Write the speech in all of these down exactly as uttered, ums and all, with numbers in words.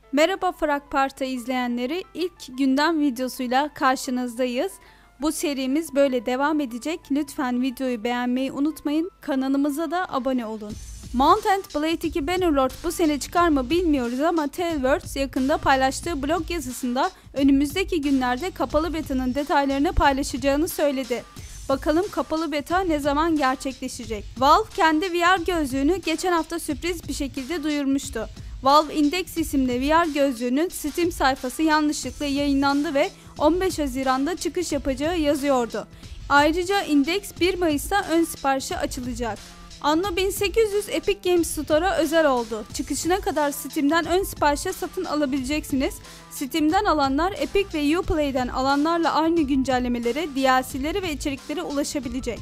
Merhaba Fragparta izleyenleri, ilk gündem videosuyla karşınızdayız. Bu serimiz böyle devam edecek. Lütfen videoyu beğenmeyi unutmayın. Kanalımıza da abone olun. Mount and Blade iki Bannerlord bu sene çıkar mı bilmiyoruz ama Tailwords yakında paylaştığı blog yazısında önümüzdeki günlerde kapalı beta'nın detaylarını paylaşacağını söyledi. Bakalım kapalı beta ne zaman gerçekleşecek? Valve kendi V R gözlüğünü geçen hafta sürpriz bir şekilde duyurmuştu. Valve Index isimli V R gözlüğünün Steam sayfası yanlışlıkla yayınlandı ve on beş Haziran'da çıkış yapacağı yazıyordu. Ayrıca Index bir Mayıs'ta ön siparişe açılacak. Anno bin sekiz yüz Epic Games Store'a özel oldu. Çıkışına kadar Steam'den ön siparişe satın alabileceksiniz. Steam'den alanlar Epic ve Uplay'den alanlarla aynı güncellemelere, D L C'leri ve içeriklere ulaşabilecek.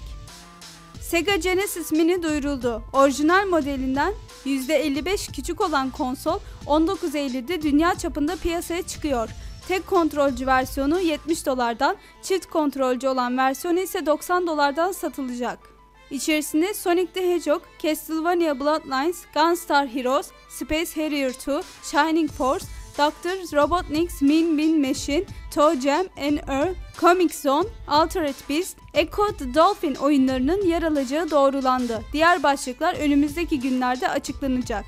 Sega Genesis Mini duyuruldu. Orijinal modelinden yüzde elli beş küçük olan konsol on dokuz Eylül'de dünya çapında piyasaya çıkıyor. Tek kontrolcü versiyonu yetmiş dolardan, çift kontrolcü olan versiyonu ise doksan dolardan satılacak. İçerisinde Sonic the Hedgehog, Castlevania Bloodlines, Gunstar Heroes, Space Harrier iki, Shining Force, Doctor Robotnik's Mean Bean Machine, Toe Jam and Earl, Comic Zone, Altered Beast, Echo the Dolphin oyunlarının yer alacağı doğrulandı. Diğer başlıklar önümüzdeki günlerde açıklanacak.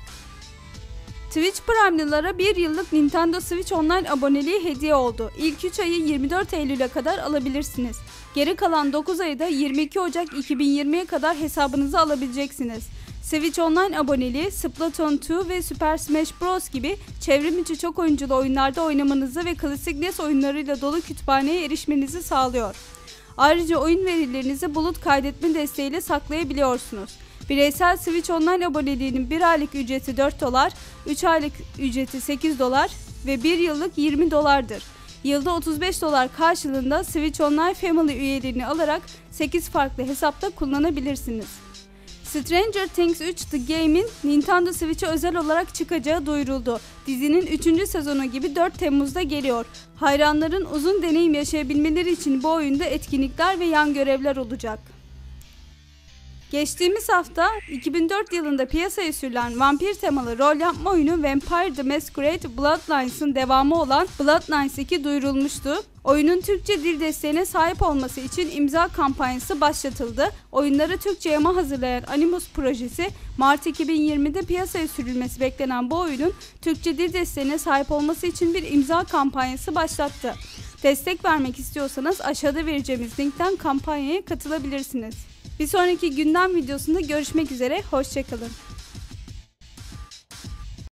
Twitch Prime'lılara bir yıllık Nintendo Switch Online aboneliği hediye oldu. İlk üç ayı yirmi dört Eylül'e kadar alabilirsiniz. Geri kalan dokuz ayı da yirmi iki Ocak iki bin yirmiye kadar hesabınıza alabileceksiniz. Switch Online aboneliği Splatoon iki ve Super Smash Bros gibi çevrim içi çok oyunculu oyunlarda oynamanızı ve klasik N E S oyunlarıyla dolu kütüphaneye erişmenizi sağlıyor. Ayrıca oyun verilerinizi bulut kaydetme desteğiyle saklayabiliyorsunuz. Bireysel Switch Online aboneliğinin bir aylık ücreti dört dolar, üç aylık ücreti sekiz dolar ve bir yıllık yirmi dolardır. Yılda otuz beş dolar karşılığında Switch Online Family üyeliğini alarak sekiz farklı hesapta kullanabilirsiniz. Stranger Things üç The Game'in Nintendo Switch'e özel olarak çıkacağı duyuruldu. Dizinin üçüncü sezonu gibi dört Temmuz'da geliyor. Hayranların uzun deneyim yaşayabilmeleri için bu oyunda etkinlikler ve yan görevler olacak. Geçtiğimiz hafta iki bin dört yılında piyasaya sürülen vampir temalı rol yapma oyunu Vampire the Masquerade Bloodlines'ın devamı olan Bloodlines iki duyurulmuştu. Oyunun Türkçe dil desteğine sahip olması için imza kampanyası başlatıldı. Oyunları Türkçe yama hazırlayan Animus projesi Mart iki bin yirmide piyasaya sürülmesi beklenen bu oyunun Türkçe dil desteğine sahip olması için bir imza kampanyası başlattı. Destek vermek istiyorsanız aşağıda vereceğimiz linkten kampanyaya katılabilirsiniz. Bir sonraki gündem videosunda görüşmek üzere, hoşça kalın.